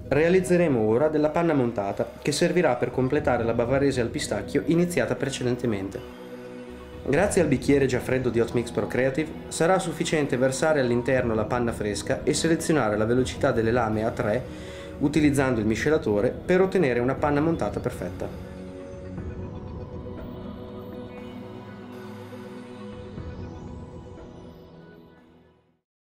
Realizzeremo ora della panna montata, che servirà per completare la bavarese al pistacchio iniziata precedentemente. Grazie al bicchiere già freddo di Hot Mix Pro Creative sarà sufficiente versare all'interno la panna fresca e selezionare la velocità delle lame a 3 utilizzando il miscelatore per ottenere una panna montata perfetta.